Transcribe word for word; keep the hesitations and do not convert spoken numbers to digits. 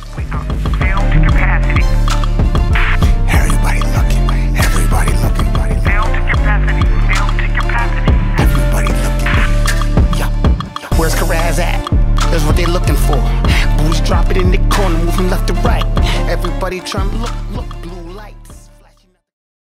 Film to capacity. Everybody looking, everybody looking, buddy. Film to capacity. Film to capacity. Everybody looking. Yo, where's Karazz at? That's what they looking for. Boots drop it in the corner, moving left to right. Everybody trying to look, look.